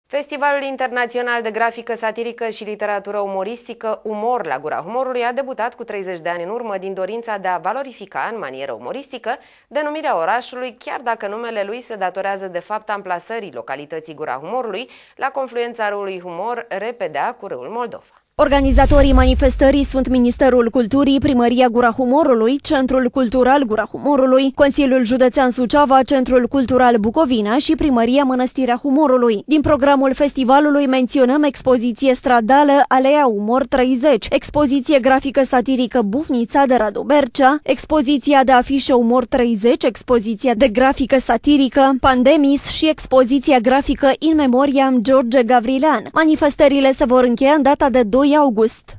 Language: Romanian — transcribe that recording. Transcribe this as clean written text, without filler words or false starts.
Festivalul Internațional de Grafică Satirică și Literatură Umoristică Umor la Gura Humorului a debutat cu 30 de ani în urmă din dorința de a valorifica în manieră umoristică denumirea orașului, chiar dacă numele lui se datorează de fapt amplasării localității Gura Humorului la confluența râului Humor, repedea cu râul Moldova. Organizatorii manifestării sunt Ministerul Culturii, Primăria Gura Humorului, Centrul Cultural Gura Humorului, Consiliul Județean Suceava, Centrul Cultural Bucovina și Primăria Mănăstirea Humorului. Din programul festivalului menționăm expoziție stradală Alea Umor 30, expoziție grafică satirică Bufnița de Radu Bercea, expoziția de afișe Umor 30, expoziția de grafică satirică Pandemis și expoziția grafică In Memoriam George Gavrilean. Manifestările se vor încheia în data de 2 august.